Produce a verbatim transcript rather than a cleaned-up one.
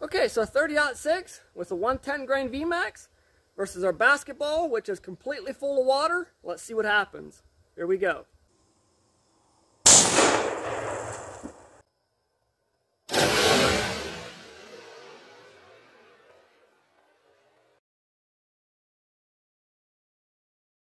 Okay, so thirty aught six with a one ten grain V MAX versus our basketball, which is completely full of water. Let's see what happens. Here we go.